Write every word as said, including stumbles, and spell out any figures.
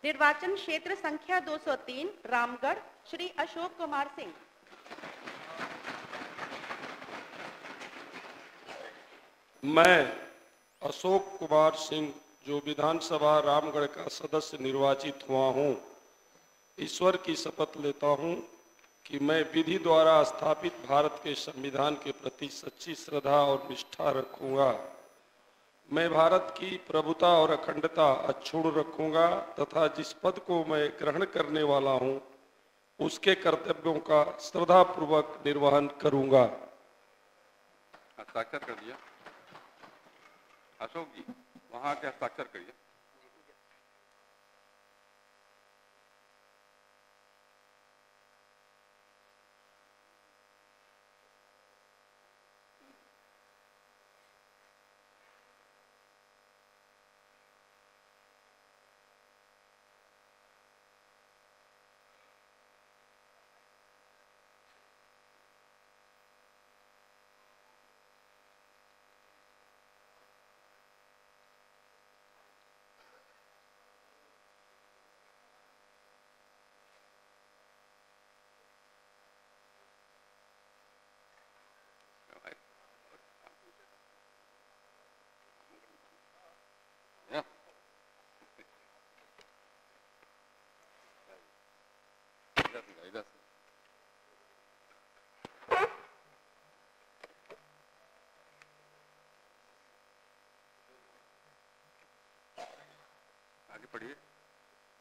निर्वाचन क्षेत्र संख्या दो सौ तीन रामगढ़, श्री अशोक कुमार सिंह। मैं अशोक कुमार सिंह, जो विधानसभा रामगढ़ का सदस्य निर्वाचित हुआ हूं, ईश्वर की शपथ लेता हूं कि मैं विधि द्वारा स्थापित भारत के संविधान के प्रति सच्ची श्रद्धा और निष्ठा रखूंगा। मैं भारत की प्रभुता और अखंडता अक्षुण्ण रखूंगा तथा जिस पद को मैं ग्रहण करने वाला हूं, उसके कर्तव्यों का श्रद्धापूर्वक निर्वहन करूंगा। हस्ताक्षर कर दिया। अशोक जी, वहां के हस्ताक्षर करिए। आगे पढ़िए।